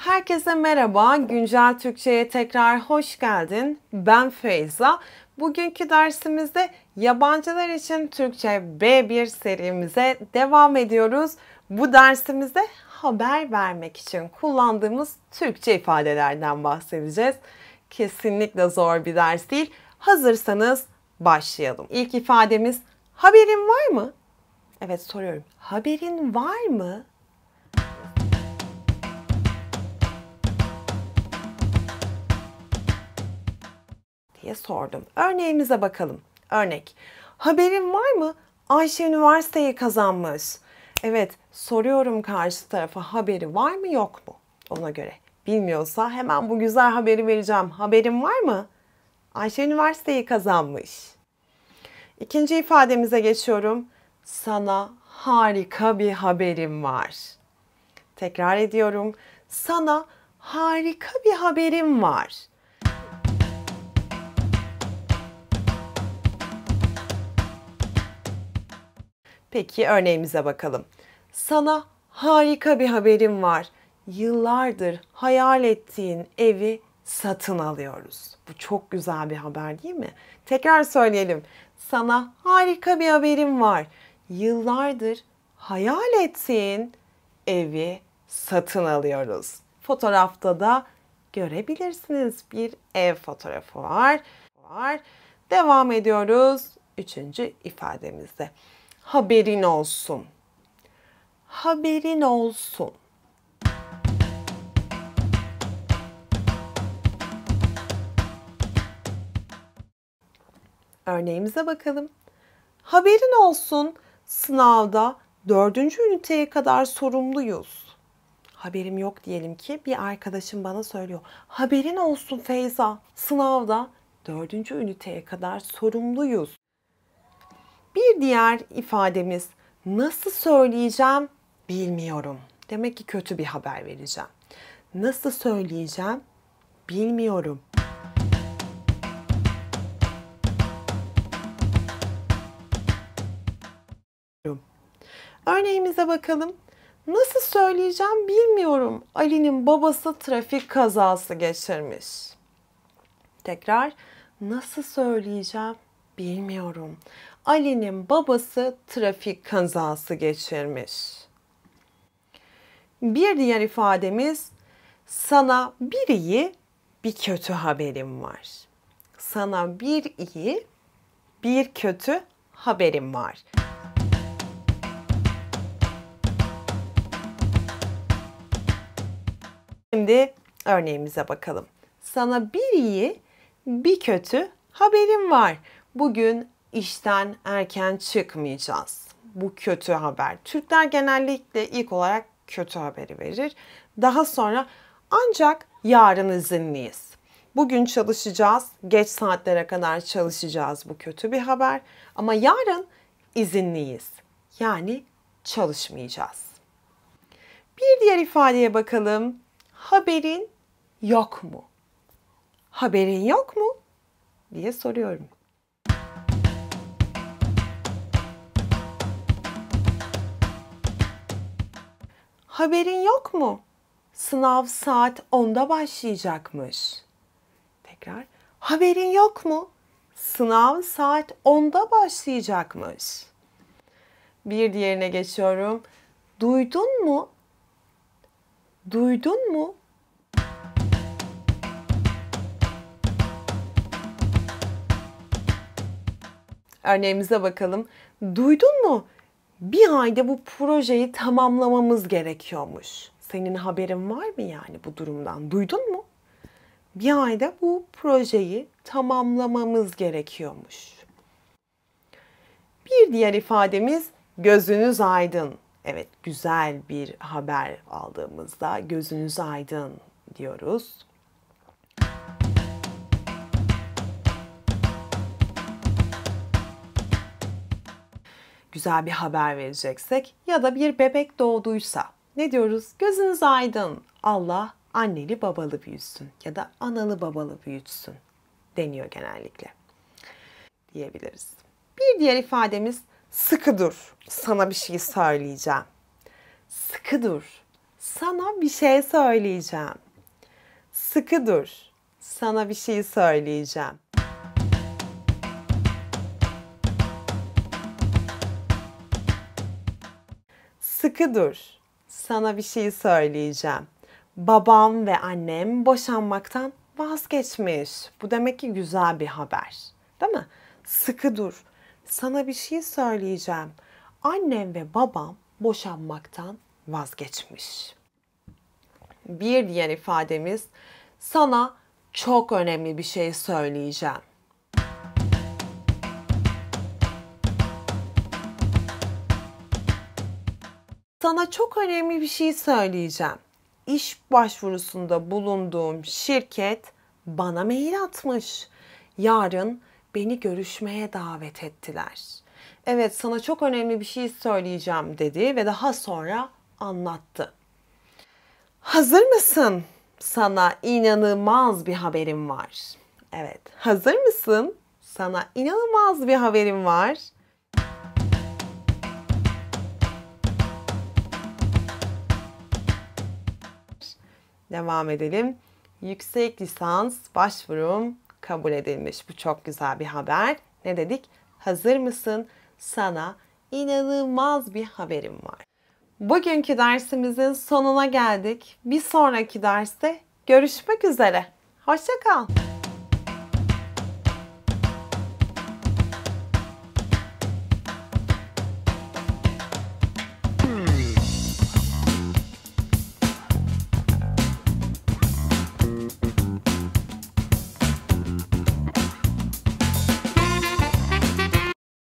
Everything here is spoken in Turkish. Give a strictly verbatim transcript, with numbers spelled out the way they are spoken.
Herkese merhaba, Güncel Türkçe'ye tekrar hoş geldin. Ben Feyza. Bugünkü dersimizde yabancılar için Türkçe B bir serimize devam ediyoruz. Bu dersimizde haber vermek için kullandığımız Türkçe ifadelerden bahsedeceğiz. Kesinlikle zor bir ders değil. Hazırsanız başlayalım. İlk ifademiz haberin var mı? Evet, soruyorum. Haberin var mı? diye sordum. Örneğimize bakalım. Örnek. Haberin var mı? Ayşe üniversiteyi kazanmış. Evet, soruyorum karşı tarafa haberi var mı yok mu? Ona göre. Bilmiyorsa hemen bu güzel haberi vereceğim. Haberin var mı? Ayşe üniversiteyi kazanmış. İkinci ifademize geçiyorum. Sana harika bir haberim var. Tekrar ediyorum. Sana harika bir haberim var. Peki örneğimize bakalım. Sana harika bir haberim var. Yıllardır hayal ettiğin evi satın alıyoruz. Bu çok güzel bir haber değil mi? Tekrar söyleyelim. Sana harika bir haberim var. Yıllardır hayal ettiğin evi satın alıyoruz. Fotoğrafta da görebilirsiniz. Bir ev fotoğrafı var. var. Devam ediyoruz. Üçüncü ifademizde. Haberin olsun. Haberin olsun. Örneğimize bakalım. Haberin olsun, sınavda dördüncü üniteye kadar sorumluyuz. Haberim yok diyelim ki bir arkadaşım bana söylüyor. Haberin olsun Feyza, sınavda dördüncü üniteye kadar sorumluyuz. Bir diğer ifademiz nasıl söyleyeceğim bilmiyorum. Demek ki kötü bir haber vereceğim. Nasıl söyleyeceğim bilmiyorum. Örneğimize bakalım. Nasıl söyleyeceğim bilmiyorum. Ali'nin babası trafik kazası geçirmiş. Tekrar nasıl söyleyeceğim bilmiyorum. Ali'nin babası trafik kazası geçirmiş. Bir diğer ifademiz sana bir iyi, bir kötü haberim var. Sana bir iyi, bir kötü haberim var. Şimdi örneğimize bakalım. Sana bir iyi, bir kötü haberim var. Bugün işten erken çıkmayacağız. Bu kötü haber. Türkler genellikle ilk olarak kötü haberi verir. Daha sonra ancak yarın izinliyiz. Bugün çalışacağız. Geç saatlere kadar çalışacağız. Bu kötü bir haber. Ama yarın izinliyiz. Yani çalışmayacağız. Bir diğer ifadeye bakalım. Haberin yok mu? Haberin yok mu? diye soruyorum. Haberin yok mu? Sınav saat onda başlayacakmış. Tekrar. Haberin yok mu? Sınav saat onda başlayacakmış. Bir diğerine geçiyorum. Duydun mu? Duydun mu? Örneğimize bakalım. Duydun mu? Bir ayda bu projeyi tamamlamamız gerekiyormuş. Senin haberin var mı yani bu durumdan? Duydun mu? Bir ayda bu projeyi tamamlamamız gerekiyormuş. Bir diğer ifademiz gözünüz aydın. Evet, güzel bir haber aldığımızda gözünüz aydın diyoruz. Güzel bir haber vereceksek ya da bir bebek doğduysa ne diyoruz? Gözünüz aydın. Allah anneli babalı büyütsün ya da analı babalı büyütsün deniyor genellikle diyebiliriz. Bir diğer ifademiz sıkı dur. Sana bir şey söyleyeceğim. Sıkı dur. Sana bir şey söyleyeceğim. Sıkı dur. Sana bir şey söyleyeceğim. Sıkı dur. Sana bir şey söyleyeceğim. Babam ve annem boşanmaktan vazgeçmiş. Bu demek ki güzel bir haber. Değil mi? Sıkı dur. Sana bir şey söyleyeceğim. Annem ve babam boşanmaktan vazgeçmiş. Bir diğer ifademiz sana çok önemli bir şey söyleyeceğim. Sana çok önemli bir şey söyleyeceğim. İş başvurusunda bulunduğum şirket bana mail atmış. Yarın beni görüşmeye davet ettiler. Evet, sana çok önemli bir şey söyleyeceğim dedi ve daha sonra anlattı. Hazır mısın? Sana inanılmaz bir haberim var. Evet, hazır mısın? Sana inanılmaz bir haberim var. Devam edelim. Yüksek lisans başvurum kabul edilmiş. Bu çok güzel bir haber. Ne dedik? Hazır mısın? Sana inanılmaz bir haberim var. Bugünkü dersimizin sonuna geldik. Bir sonraki derste görüşmek üzere. Hoşça kal.